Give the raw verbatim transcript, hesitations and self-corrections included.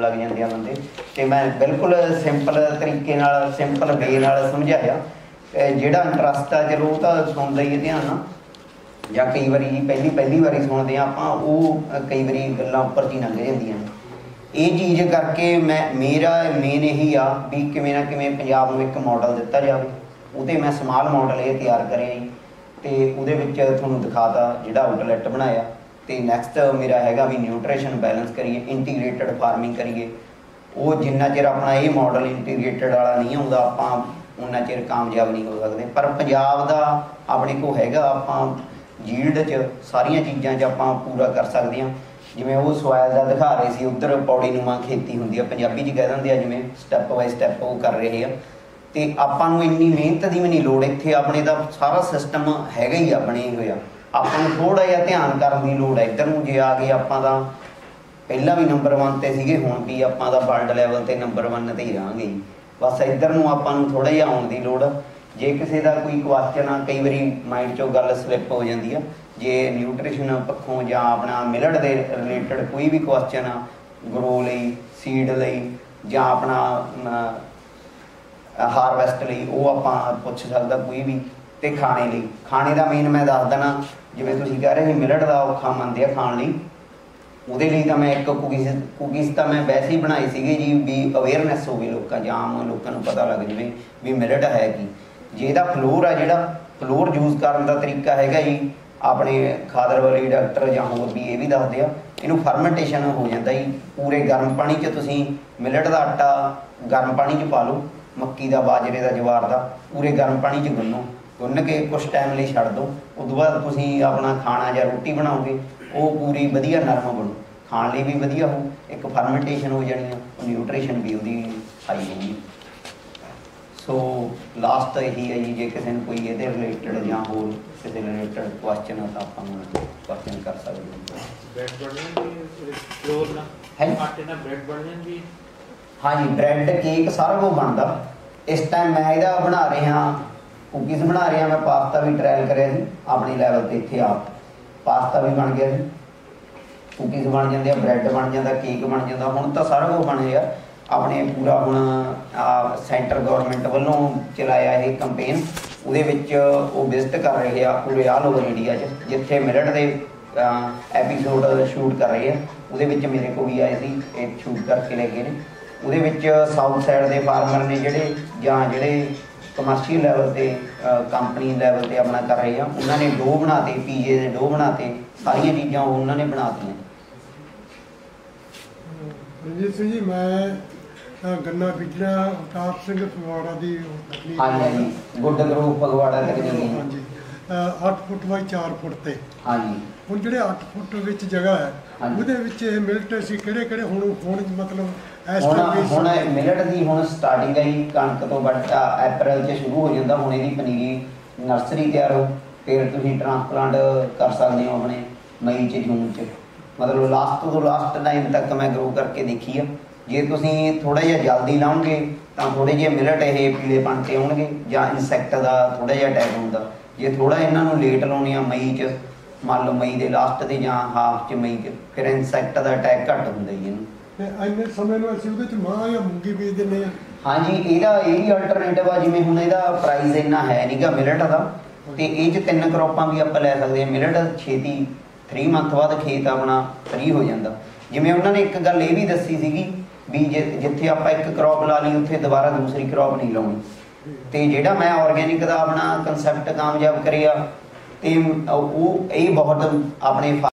लग जाते हैं बंदे। तो मैं बिल्कुल सिंपल तरीके नाल सिंपल वे नाल समझाया। जिहड़ा इंटरस्ट आ चलो वो तो सुनदा ही है ध्यान नाल, जां कई बारी पहली पहली बारी सुनते हैं आपां वो कई बारी गल्लां उपर दी लंघ जांदियां ने। ये चीज़ करके मैं मेरा मेन यही आ भी किवें ना किवें पंजाब नूं एक मॉडल दिता जाए। उहते मैं स्माल मॉडल ये तैयार करिया जी, तो उहदे विच तुहानूं दिखाता जिहड़ा आउटलैट बनाया। तो नैक्सट मेरा हैगा भी न्यूट्रिशन बैलेंस करिए, इंटीग्रेटेड फार्मिंग करिए। वो जिन्ना चिर अपना ये मॉडल इंटीग्रेटेड वाला नहीं आउंदा आपां उन्ना चिर कामयाब नहीं हो सकते। पर पंजाब दा अपने को हैगा, आपां जील्ड च सारियां चीज़ां च आपां पूरा कर सकते हैं। जिवें वो सॉयल का दिखा रहे सी, उधर पौड़ी नुमा खेती होंदी है, पंजाबी च कह दिंदे आ जिवें स्टैप बाय स्टैप वो कर रहे हैं। तो आपां नूं इन्नी मेहनत की भी नहीं लोड़, इत्थे अपने दा सारा सिस्टम हैगा ही बने होया। आपां नूं थोड़ा जिहा ध्यान करन दी लोड़ है। इधर नूं जे आ गए आपां दा पहला भी नंबर वन ते सीगे, हुण भी आपां दा वर्ल्ड लैवल ते नंबर वन ते ही रहांगे। बस इधर नूं आपां नूं थोड़ा जिहा आउण दी लोड़। जे किसी का कोई क्वेश्चन आ, कई बारी माइंड चों गल स्लिप हो जाती है, जे न्यूट्रिशन पक्षों या अपना मिलट के रिलेटेड कोई भी क्वेश्चन आ, ग्रो लई सीड लई या अपना हारवैसट लई वो आपां पुछ सकदा कोई भी। तो खाने लई खाने का मेन मैं दस देना, जिवें तुसीं कह रहे मिलट का औखा मनदे आ खाण लई, ਉਹਦੇ ਲਈ ਤਾਂ ਮੈਂ ਇੱਕ ਕੁਕੀਜ਼ ਕੁਕੀਜ਼ ਤਾਂ ਮੈਂ ਵੈਸੇ ਹੀ ਬਣਾਈ ਸੀਗੀ ਜੀ ਵੀ ਅਵੇਅਰਨੈਸ ਹੋਵੇ ਲੋਕਾਂ ਜਾਂ ਆਮ ਲੋਕਾਂ ਨੂੰ ਪਤਾ ਲੱਗ ਜਾਵੇ ਵੀ ਮਿਲਟ ਹੈ ਕੀ। ਜੇ ਇਹਦਾ ਫਲੋਰ ਆ ਜਿਹੜਾ ਫਲੋਰ ਯੂਜ਼ ਕਰਨ ਦਾ ਤਰੀਕਾ ਹੈਗਾ ਜੀ, ਆਪਣੇ ਖਾਦਰ ਵਾਲੀ ਡਾਕਟਰ ਜਾਂ ਹੋਰ ਵੀ ਇਹ ਵੀ ਦੱਸਦੇ ਆ, ਇਹਨੂੰ ਫਰਮੈਂਟੇਸ਼ਨ ਹੋ ਜਾਂਦਾ ਜੀ। ਪੂਰੇ ਗਰਮ ਪਾਣੀ 'ਚ ਤੁਸੀਂ ਮਿਲਟ ਦਾ ਆਟਾ ਗਰਮ ਪਾਣੀ 'ਚ ਪਾ ਲਓ, ਮੱਕੀ ਦਾ ਬਾਜਰੇ ਦਾ ਜਵਾਰ ਦਾ, ਪੂਰੇ ਗਰਮ ਪਾਣੀ 'ਚ ਗੁੰਨੋ, ਗੁੰਨ ਕੇ ਕੁਛ ਟਾਈਮ ਲਈ ਛੱਡ ਦਿਓ। ਉਸ ਤੋਂ ਬਾਅਦ ਤੁਸੀਂ ਆਪਣਾ ਖਾਣਾ ਜਾਂ ਰੋਟੀ ਬਣਾਓਗੇ वो पूरी वधिया नरम बनू, खाण लई भी वधिया हो, एक फरमेंटेशन हो जानी है, न्यूट्रिशन भी उसकी हाई होगी। सो लास्ट यही है जी, जे किसी ने कोई ये रिलेटेड या होर किसी रिलेटेड क्वेश्चन है तो आप क्वेश्चन कर सकते हैं। हाँ जी, ब्रैड केक सारा कुछ बनता। इस टाइम मैं इहदा बना रहा कुकीज़ बना रहा, मैं पास्ता भी ट्रायल कराया अपने लैवल पर। इत्थे आप पास्ता भी बन गया जी, कुकीज़ बन जाते हैं, ब्रैड बन जाता, केक बन जाता, हुण तो सारा कुछ बन गया अपने पूरा। हुण सेंटर गौरमेंट वालों चलाया ये कंपेन, उहदे विच वो विजिट कर रहे हैं पूरे ऑल ओवर इंडिया च, जिथे मिलट के एपीसोड शूट कर रहे हैं। उहदे विच मेरे को भी आए सी, एक शूट करके ले गए ने। उहदे विच साउथ साइड के फार्मर ने जिहड़े जां जिहड़े कमर्शियल लैवल से कंपनी लैवल से अपना कर रहे हैं, उन्होंने डो बनाते, पीजे के डो बनाते, सारिया चीज़ां उन्होंने बनाती। रंजीत सिंह जी, मैं गन्ना बीजना अवतार सिंह फगवाड़ा की। हाँ जी, गुड ग्रुप फगवाड़ा हाँ जी, अठ फुट बाई चार फुट से। हाँ जी, ਹੁਣ ਜਿਹੜੇ ਅੱਠ ਫੁੱਟ ਵਿੱਚ ਜਗ੍ਹਾ ਹੈ ਉਹਦੇ ਵਿੱਚ ਮਿਲਟ ਅਸੀਂ ਕਿਹੜੇ ਕਿਹੜੇ ਹੁਣ ਹੁਣ ਮਤਲਬ ਇਸ ਟਾਈਮ ਹੁਣ ਮਿਲਟ ਦੀ ਹੁਣ ਸਟਾਰਟਿੰਗ ਹੈ ਜੀ, ਕਣਕ ਤੋਂ ਵੱਢ ਅਪ੍ਰੈਲ 'ਚ ਸ਼ੁਰੂ ਹੋ ਜਾਂਦਾ। ਹੁਣ ਇਹਦੀ ਪਨੀਰੀ ਨਰਸਰੀ ਤਿਆਰ ਹੋ, ਫਿਰ ਤੁਸੀਂ ਟ੍ਰਾਂਸਪਲਾਂਟ ਕਰ ਸਕਦੇ ਹੋ ਆਪਣੇ ਮਈ 'ਚ ਜੂਨ 'ਚ, ਮਤਲਬ ਲਾਸਟ ਤੋਂ ਲਾਸਟ ਟਾਈਮ ਤੱਕ ਮੈਂ ਗਰੋ ਕਰਕੇ ਦੇਖੀ ਆ। ਜੇ ਤੁਸੀਂ ਥੋੜ੍ਹਾ ਜਿਹਾ ਜਲਦੀ ਲਾਓਗੇ ਤਾਂ ਥੋੜ੍ਹੇ ਜਿਹੇ ਮਿਲਟ ਇਹ ਪੀਲੇਪਣ 'ਤੇ ਆਉਣਗੇ ਜਾਂ ਇਨਸੈਕਟ ਦਾ ਥੋੜ੍ਹਾ ਜਿਹਾ ਅਟੈਕ ਹੁੰਦਾ। ਜੇ ਥੋੜ੍ਹਾ ਇਹਨਾਂ ਨੂੰ ਲੇਟ ਲਾਉਣੇ ਆ ਮਈ 'ਚ, मान लो मई के लास्ट से या हाफ च मई के, फिर इंसैक्ट का अटैक घट होंगे जी इन्हूं। इन्ने समय नूं असीं उहदे च मां या मूंगी बीज दिंदे आ। हाँ जी, इहदा ये भी अल्टरनेटिव आ, जिवें हुण इहदा प्राइस इन्ना है नहीं गा मिलट का, तो ये च तीन क्रॉपां भी आपां लै सकदे हां। मिलट छेती थ्री मंथ बाद खेत अपना फ्री हो जाता। जिवें उन्होंने एक गल ये भी दसी सीगी भी जे जिथे आपां एक क्रॉप ला लई उत्थे दोबारा दूसरी क्रॉप नहीं लाउणी। तो जिहड़ा मैं ऑर्गेनिक का अपना कंसैप्ट कामयाब करिया, तो वो ये बहुत अपने